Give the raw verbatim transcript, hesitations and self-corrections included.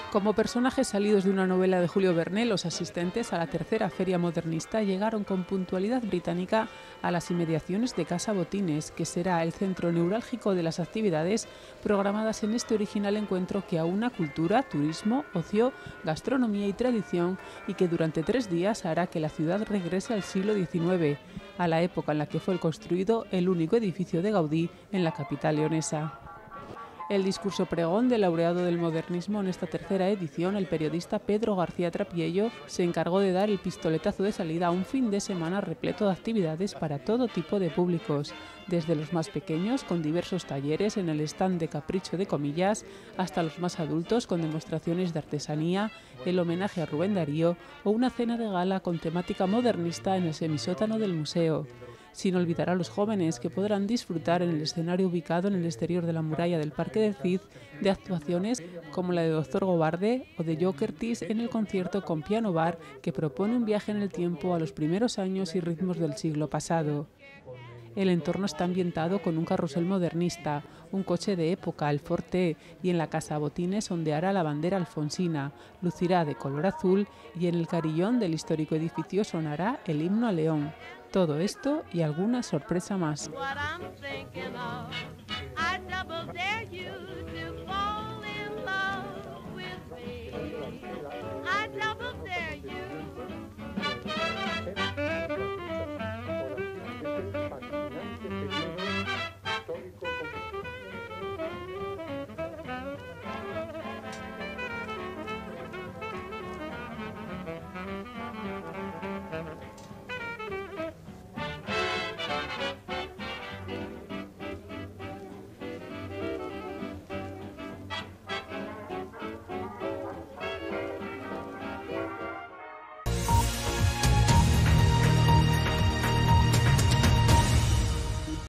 Como personajes salidos de una novela de Julio Verne, los asistentes a la tercera feria modernista llegaron con puntualidad británica a las inmediaciones de Casa Botines, que será el centro neurálgico de las actividades programadas en este original encuentro que aúna cultura, turismo, ocio, gastronomía y tradición, y que durante tres días hará que la ciudad regrese al siglo diecinueve, a la época en la que fue construido el único edificio de Gaudí en la capital leonesa. El discurso pregón del laureado del modernismo en esta tercera edición, el periodista Pedro García Trapiello, se encargó de dar el pistoletazo de salida a un fin de semana repleto de actividades para todo tipo de públicos, desde los más pequeños con diversos talleres en el stand de Capricho de Comillas, hasta los más adultos con demostraciones de artesanía, el homenaje a Rubén Darío o una cena de gala con temática modernista en el semisótano del museo. Sin olvidar a los jóvenes, que podrán disfrutar en el escenario ubicado en el exterior de la muralla del Parque del Cid de actuaciones como la de Doctor Gobarde o de Jokertis en el concierto con piano bar, que propone un viaje en el tiempo a los primeros años y ritmos del siglo pasado. El entorno está ambientado con un carrusel modernista, un coche de época, el Forte, y en la Casa Botines ondeará la bandera alfonsina, lucirá de color azul y en el carillón del histórico edificio sonará el himno a León. Todo esto y alguna sorpresa más.